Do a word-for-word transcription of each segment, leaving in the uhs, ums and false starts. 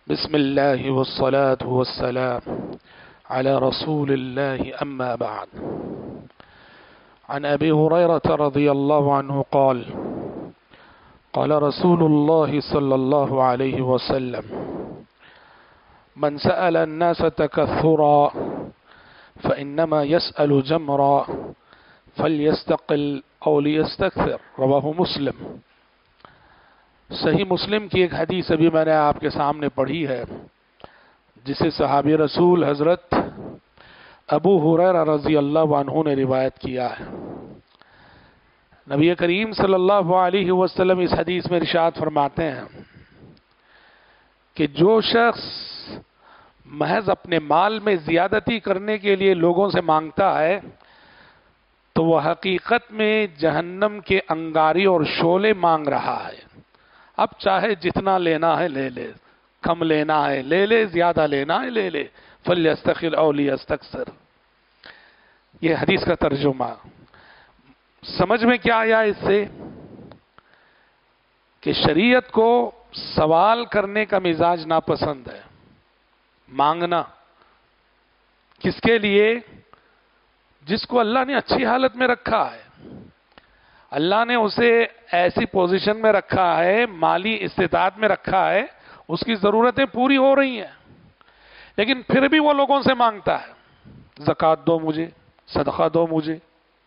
بسم الله والصلاة والسلام على رسول الله أما بعد. عن أبي هريرة رضي الله عنه قال قال رسول الله صلى الله عليه وسلم: من سأل الناس تكثرا فإنما يسأل جمرا فليستقل أو ليستكثر. رواہ مسلم. صحیح مسلم کی ایک حدیث ابھی میں نے آپ کے سامنے پڑھی ہے، جسے صحابی رسول حضرت ابو ہریرہ رضی اللہ عنہ نے روایت کیا ہے۔ نبی کریم صلی اللہ علیہ وسلم اس حدیث میں ارشاد فرماتے ہیں کہ جو شخص محض اپنے مال میں زیادتی کرنے کے لیے لوگوں سے مانگتا ہے تو وہ حقیقت میں جہنم کے انگاری اور شعلے مانگ رہا ہے۔ اب چاہے جتنا لینا ہے لے لے، کم لینا ہے لے لے، زیادہ لینا ہے لے لے، فَلْيَسْتَقِلْ أَوْ لِيَسْتَكْثِرْ۔ یہ حدیث کا ترجمہ سمجھ میں کیا آیا اس سے؟ کہ شریعت کو سوال کرنے کا مزاج ناپسند ہے، مانگنا کس کے لیے؟ جس کو اللہ نے اچھی حالت میں رکھا ہے، اللہ نے اسے ایسی پوزیشن میں رکھا ہے، مالی استطاعت میں رکھا ہے، اس کی ضرورتیں پوری ہو رہی ہیں، لیکن پھر بھی وہ لوگوں سے مانگتا ہے، زکوٰۃ دو مجھے، صدقہ دو مجھے۔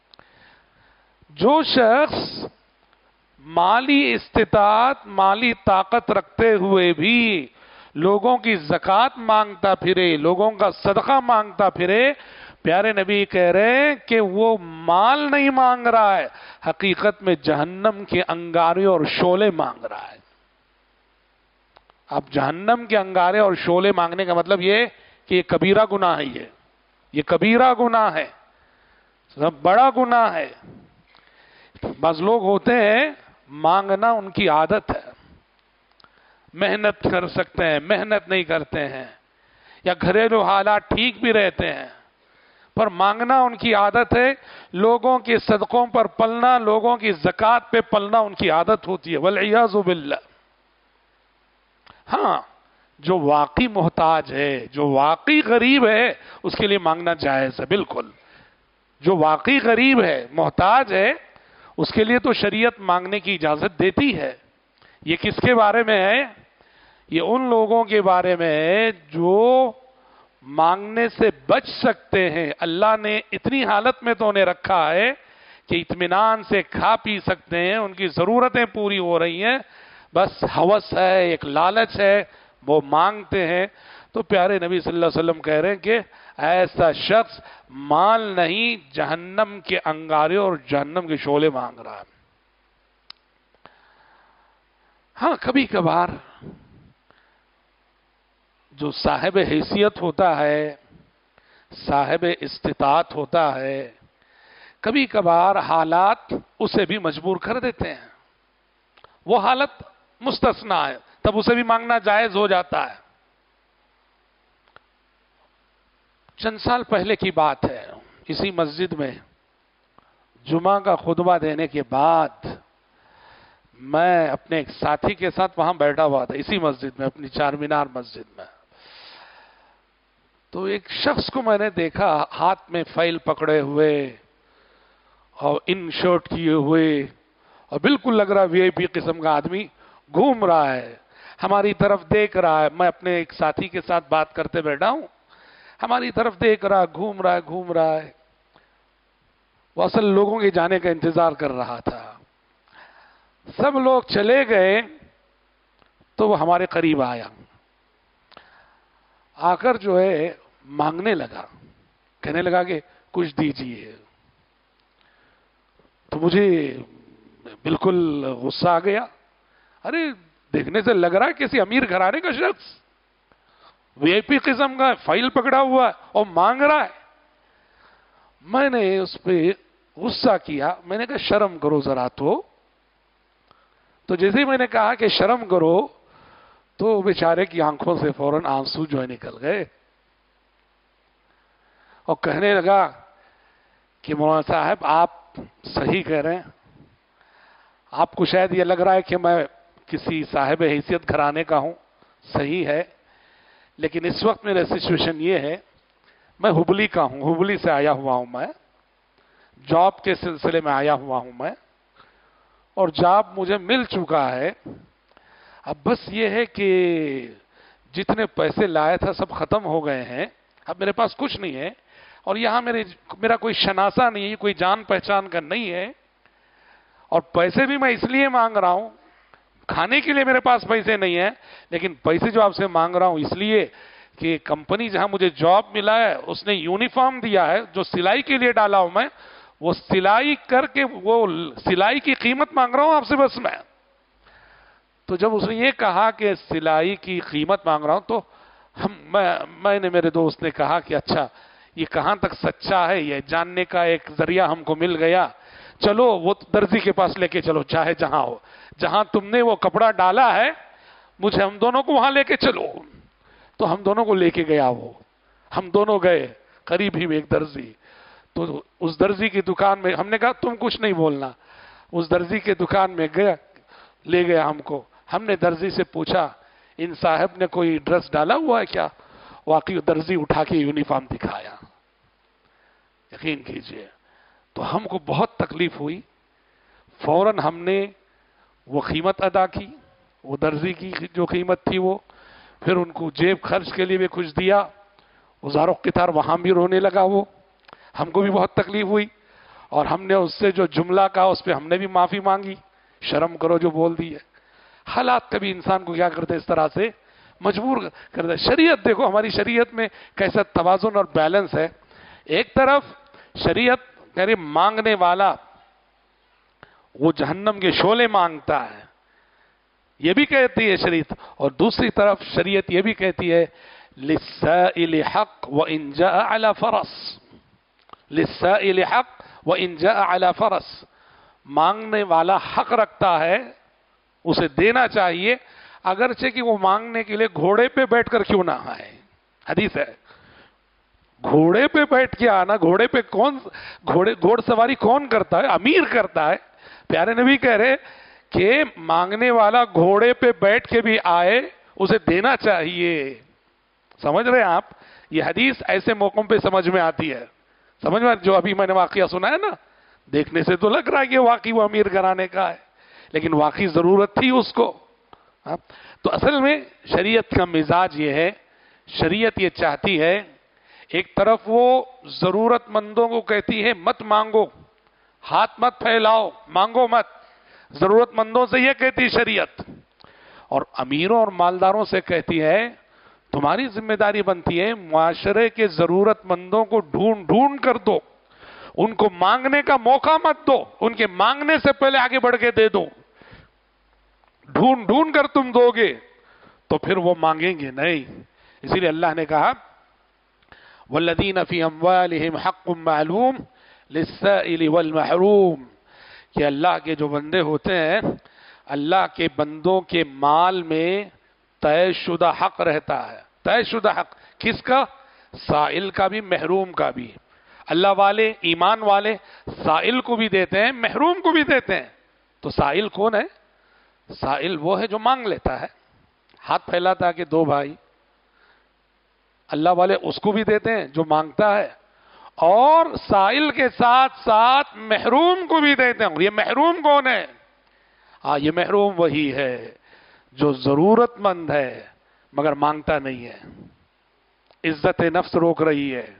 جو شخص مالی استطاعت، مالی طاقت رکھتے ہوئے بھی لوگوں کی زکوٰۃ مانگتا پھرے، لوگوں کا صدقہ مانگتا پھرے، پیارے نبی کہہ رہے ہیں کہ وہ مال نہیں مانگ رہا ہے، حقیقت میں جہنم کے انگارے اور شعلے مانگ رہا ہے۔ اب جہنم کے انگارے اور شعلے مانگنے کا مطلب یہ کہ یہ کبیرہ گناہ ہے، یہ یہ کبیرہ گناہ ہے، بڑا گناہ ہے۔ بعض لوگ ہوتے ہیں مانگنا ان کی عادت ہے، محنت کر سکتے ہیں، محنت نہیں کرتے ہیں، یا گھریلو حالات ٹھیک بھی رہتے ہیں پر مانگنا ان کی عادت ہے، لوگوں کے صدقوں پر پلنا، لوگوں کی زکوٰۃ پہ پلنا ان کی عادت ہوتی ہے، والعیاذ باللہ۔ ہاں، جو واقعی محتاج ہے، جو واقعی غریب ہے، اس کے لیے مانگنا جائز ہے، بالکل۔ جو واقعی غریب ہے، محتاج ہے، اس کے لیے تو شریعت مانگنے کی اجازت دیتی ہے۔ یہ کس کے بارے میں ہے؟ یہ ان لوگوں کے بارے میں ہے جو مانگنے سے بچ سکتے ہیں، اللہ نے اتنی حالت میں تو انہیں رکھا ہے کہ اطمینان سے کھا پی سکتے ہیں، ان کی ضرورتیں پوری ہو رہی ہیں، بس ہوس ہے، ایک لالچ ہے، وہ مانگتے ہیں۔ تو پیارے نبی صلی اللہ علیہ وسلم کہہ رہے ہیں کہ ایسا شخص مال نہیں، جہنم کے انگارے اور جہنم کے شعلے مانگ رہا ہے۔ ہاں، کبھی کبھار جو صاحب حیثیت ہوتا ہے، صاحب استطاعت ہوتا ہے، کبھی کبھار حالات اسے بھی مجبور کر دیتے ہیں، وہ حالت مستثنیٰ ہے، تب اسے بھی مانگنا جائز ہو جاتا ہے۔ چند سال پہلے کی بات ہے، اسی مسجد میں جمعہ کا خطبہ دینے کے بعد میں اپنے ایک ساتھی کے ساتھ وہاں بیٹھا ہوا تھا، اسی مسجد میں، اپنی چار مینار مسجد میں۔ تو ایک شخص کو میں نے دیکھا ہاتھ میں فائل پکڑے ہوئے اور ان شرٹ کیے ہوئے، اور بالکل لگ رہا وی آئی پی قسم کا آدمی گھوم رہا ہے، ہماری طرف دیکھ رہا ہے۔ میں اپنے ایک ساتھی کے ساتھ بات کرتے بیٹھا ہوں، ہماری طرف دیکھ رہا، گھوم رہا ہے گھوم رہا ہے وہ اصل لوگوں کے جانے کا انتظار کر رہا تھا۔ سب لوگ چلے گئے تو وہ ہمارے قریب آیا، آ کر جو ہے مانگنے لگا، کہنے لگا کہ کچھ دیجیے۔ تو مجھے بالکل غصہ آ گیا، ارے دیکھنے سے لگ رہا ہے کسی امیر گھرانے کا شخص، وی آئی پی قسم کا فائل پکڑا ہوا ہے اور مانگ رہا ہے۔ میں نے اس پہ غصہ کیا، میں نے کہا شرم کرو ذرا تو تو جیسے ہی میں نے کہا کہ شرم کرو تو بیچارے کی آنکھوں سے فوراً آنسو جو ہے نکل گئے اور کہنے لگا کہ مولانا صاحب آپ صحیح کہہ رہے ہیں، آپ کو شاید یہ لگ رہا ہے کہ میں کسی صاحب حیثیت گھرانے کا ہوں، صحیح ہے، لیکن اس وقت میرا سچویشن یہ ہے، میں ہبلی کا ہوں، ہبلی سے آیا ہوا ہوں، میں جاب کے سلسلے میں آیا ہوا ہوں میں، اور جاب مجھے مل چکا ہے۔ اب بس یہ ہے کہ جتنے پیسے لائے تھا سب ختم ہو گئے ہیں، اب میرے پاس کچھ نہیں ہے، اور یہاں میرے میرا کوئی شناسہ نہیں ہے، کوئی جان پہچان کا نہیں ہے، اور پیسے بھی میں اس لیے مانگ رہا ہوں، کھانے کے لیے میرے پاس پیسے نہیں ہیں، لیکن پیسے جو آپ سے مانگ رہا ہوں اس لیے کہ کمپنی جہاں مجھے جاب ملا ہے اس نے یونیفارم دیا ہے جو سلائی کے لیے ڈالا ہوں میں، وہ سلائی کر کے وہ سلائی کی قیمت مانگ رہا ہوں آپ سے بس میں۔ تو جب اس نے یہ کہا کہ سلائی کی قیمت مانگ رہا ہوں تو ہم میں میں نے میرے دوست نے کہا کہ اچھا یہ کہاں تک سچا ہے، یہ جاننے کا ایک ذریعہ ہم کو مل گیا، چلو وہ درزی کے پاس لے کے چلو، چاہے جہاں ہو، جہاں تم نے وہ کپڑا ڈالا ہے مجھے ہم دونوں کو وہاں لے کے چلو۔ تو ہم دونوں کو لے کے گیا، وہ ہم دونوں گئے، قریب ہی ایک درزی، تو اس درزی کی دکان میں ہم نے کہا تم کچھ نہیں بولنا، اس درزی کے دکان میں گیا، لے گیا ہم کو، ہم نے درزی سے پوچھا ان صاحب نے کوئی ڈریس ڈالا ہوا ہے کیا؟ واقعی درزی اٹھا کے یونیفارم دکھایا، یقین کیجئے تو ہم کو بہت تکلیف ہوئی، فوراً ہم نے وہ قیمت ادا کی، وہ درزی کی جو قیمت تھی وہ، پھر ان کو جیب خرچ کے لیے بھی کچھ دیا، وزارو قطار وہاں بھی رونے لگا، وہ ہم کو بھی بہت تکلیف ہوئی، اور ہم نے اس سے جو جملہ کہا اس پہ ہم نے بھی معافی مانگی، شرم کرو جو بول دی ہے۔ حالات کبھی انسان کو کیا کرتے اس طرح سے مجبور کرتے۔ شریعت دیکھو ہماری شریعت میں کیسا توازن اور بیلنس ہے، ایک طرف شریعت کہہ رہی مانگنے والا وہ جہنم کے شعلے مانگتا ہے، یہ بھی کہتی ہے شریعت، اور دوسری طرف شریعت یہ بھی کہتی ہے للسائل حق وإن جاء على فرس، للسائل حق وإن جاء على فرس، مانگنے والا حق رکھتا ہے، اسے دینا چاہیے اگرچہ کہ وہ مانگنے کے لیے گھوڑے پہ بیٹھ کر کیوں نہ آئے۔ حدیث ہے، گھوڑے پہ بیٹھ کے آنا، گھوڑے پہ کون گھوڑے گھوڑ سواری کون کرتا ہے؟ امیر کرتا ہے۔ پیارے نبی کہہ رہے کہ مانگنے والا گھوڑے پہ بیٹھ کے بھی آئے اسے دینا چاہیے۔ سمجھ رہے ہیں آپ؟ یہ حدیث ایسے موقعوں پہ سمجھ میں آتی ہے، سمجھ میں جو ابھی میں نے واقعہ سنا ہے نا، دیکھنے سے تو لگ رہا ہے کہ واقعی وہ امیر گھرانے کا ہے، لیکن واقعی ضرورت تھی اس کو۔ تو اصل میں شریعت کا مزاج یہ ہے، شریعت یہ چاہتی ہے، ایک طرف وہ ضرورت مندوں کو کہتی ہے مت مانگو، ہاتھ مت پھیلاؤ، مانگو مت، ضرورت مندوں سے یہ کہتی شریعت، اور امیروں اور مالداروں سے کہتی ہے تمہاری ذمہ داری بنتی ہے معاشرے کے ضرورت مندوں کو ڈھونڈ ڈھونڈ کر دو، ان کو مانگنے کا موقع مت دو، ان کے مانگنے سے پہلے آگے بڑھ کے دے دو۔ ڈھونڈ ڈھونڈ کر تم دو گے تو پھر وہ مانگیں گے نہیں۔ اسی لیے اللہ نے کہا والذین فی اموالہم حق معلوم للسائل والمحروم، کہ اللہ کے جو بندے ہوتے ہیں، اللہ کے بندوں کے مال میں طے شدہ حق رہتا ہے۔ طے شدہ حق کس کا؟ سائل کا بھی، محروم کا بھی۔ اللہ والے، ایمان والے سائل کو بھی دیتے ہیں، محروم کو بھی دیتے ہیں۔ تو سائل کون ہے؟ سائل وہ ہے جو مانگ لیتا ہے، ہاتھ پھیلاتا ہے کہ دو بھائی۔ اللہ والے اس کو بھی دیتے ہیں جو مانگتا ہے، اور سائل کے ساتھ ساتھ محروم کو بھی دیتے ہیں۔ یہ محروم کون ہے؟ ہاں، یہ محروم وہی ہے جو ضرورت مند ہے مگر مانگتا نہیں ہے، عزت نفس روک رہی ہے،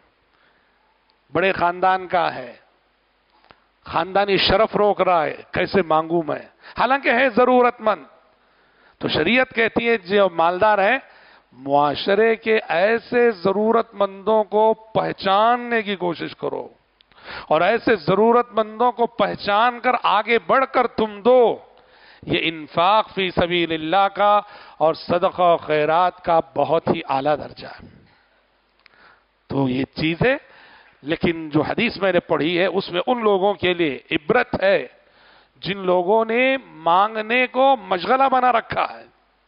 بڑے خاندان کا ہے، خاندانی شرف روک رہا ہے، کیسے مانگوں میں، حالانکہ ہے ضرورت مند۔ تو شریعت کہتی ہے جو مالدار ہے، معاشرے کے ایسے ضرورت مندوں کو پہچاننے کی کوشش کرو، اور ایسے ضرورت مندوں کو پہچان کر آگے بڑھ کر تم دو۔ یہ انفاق فی سبیل اللہ کا اور صدقہ و خیرات کا بہت ہی اعلیٰ درجہ ہے۔ تو یہ چیز ہے، لیکن جو حدیث میں نے پڑھی ہے اس میں ان لوگوں کے لیے عبرت ہے جن لوگوں نے مانگنے کو مشغلہ بنا رکھا ہے،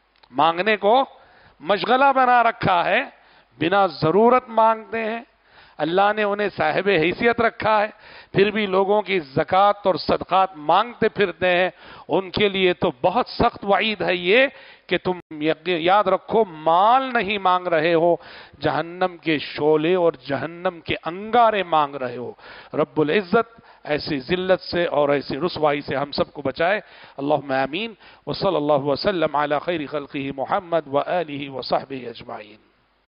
مانگنے کو مشغلہ بنا رکھا ہے، بنا ضرورت مانگتے ہیں، اللہ نے انہیں صاحب حیثیت رکھا ہے، پھر بھی لوگوں کی زکوٰۃ اور صدقات مانگتے پھرتے ہیں، ان کے لیے تو بہت سخت وعید ہے یہ کہ تم یاد رکھو مال نہیں مانگ رہے ہو، جہنم کے شعلے اور جہنم کے انگارے مانگ رہے ہو۔ رب العزت ایسی ذلت سے اور ایسی رسوائی سے ہم سب کو بچائے، اللہم آمین۔ وصلی اللہ وسلم علی خیر خلقہ محمد وآلہ وصحبہ اجمعین۔